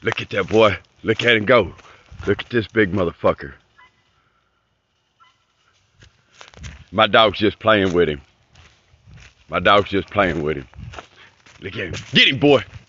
Look at that boy. Look at him go. Look at this big motherfucker. My dog's just playing with him. My dog's just playing with him. Look at him. Get him, boy.